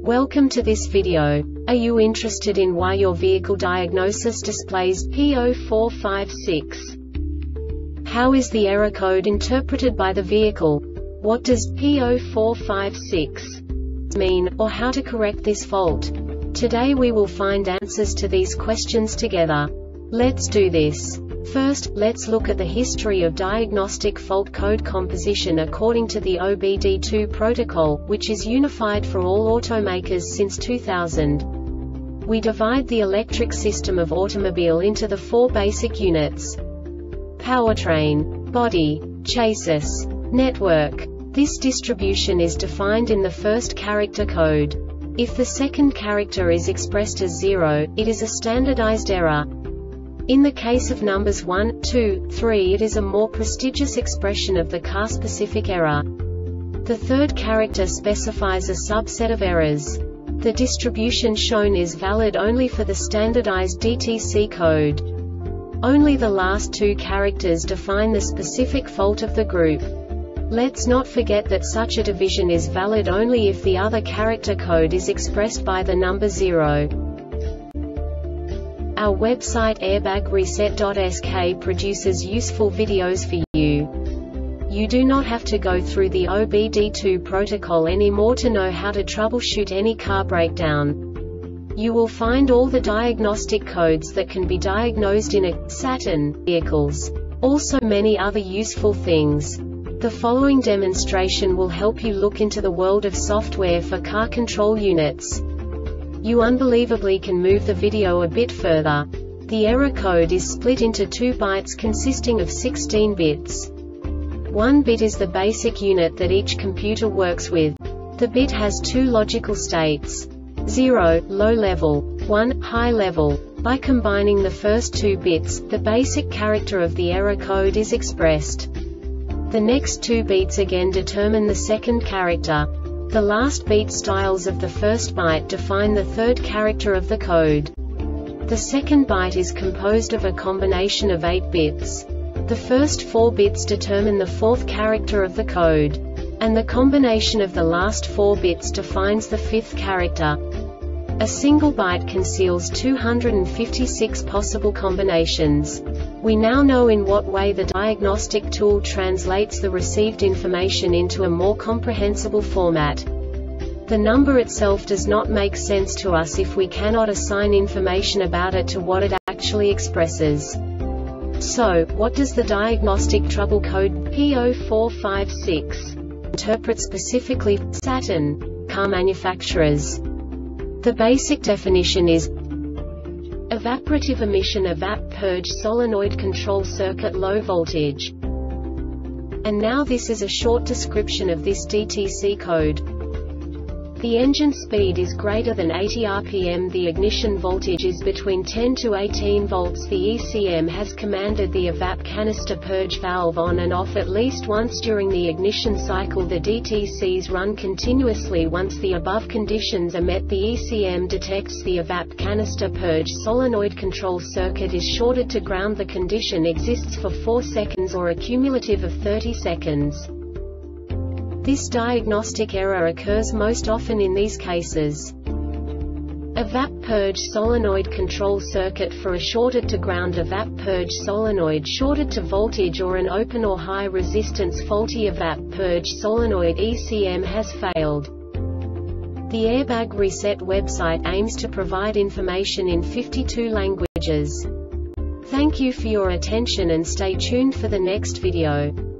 Welcome to this video. Are you interested in why your vehicle diagnosis displays P0456? How is the error code interpreted by the vehicle? What does P0456 mean, or how to correct this fault? Today we will find answers to these questions together. Let's do this. First, let's look at the history of diagnostic fault code composition according to the OBD2 protocol, which is unified for all automakers since 2000. We divide the electric system of automobile into the four basic units: powertrain, body, chassis, network. This distribution is defined in the first character code. If the second character is expressed as 0, it is a standardized error. In the case of numbers 1, 2, 3, it is a more prestigious expression of the car-specific error. The third character specifies a subset of errors. The distribution shown is valid only for the standardized DTC code. Only the last two characters define the specific fault of the group. Let's not forget that such a division is valid only if the other character code is expressed by the number 0. Our website airbagreset.sk produces useful videos for you. You do not have to go through the OBD2 protocol anymore to know how to troubleshoot any car breakdown. You will find all the diagnostic codes that can be diagnosed in a Saturn vehicles. Also many other useful things. The following demonstration will help you look into the world of software for car control units. You unbelievably can move the video a bit further. The error code is split into 2 bytes consisting of 16 bits. 1 bit is the basic unit that each computer works with. The bit has 2 logical states: 0, low level, 1, high level. By combining the first 2 bits, the basic character of the error code is expressed. The next 2 beats again determine the second character. The last beat styles of the first byte define the third character of the code. The second byte is composed of a combination of 8 bits. The first 4 bits determine the fourth character of the code. And the combination of the last 4 bits defines the fifth character. A single byte conceals 256 possible combinations. We now know in what way the diagnostic tool translates the received information into a more comprehensible format. The number itself does not make sense to us if we cannot assign information about it to what it actually expresses. So, what does the diagnostic trouble code P0456 interpret specifically for Saturn car manufacturers? The basic definition is evaporative emission evap purge solenoid control circuit low voltage. And now this is a short description of this DTC code. The engine speed is greater than 80 rpm. The ignition voltage is between 10 to 18 volts. The ECM has commanded the evap canister purge valve on and off at least once during the ignition cycle. The DTCs run continuously. Once the above conditions are met, the ECM detects the evap canister purge solenoid control circuit is shorted to ground. The condition exists for 4 seconds or a cumulative of 30 seconds. This diagnostic error occurs most often in these cases: evap purge solenoid control circuit for a shorted to ground evap purge solenoid shorted to voltage, or an open or high resistance faulty evap purge solenoid ECM has failed. The Airbag Reset website aims to provide information in 52 languages. Thank you for your attention and stay tuned for the next video.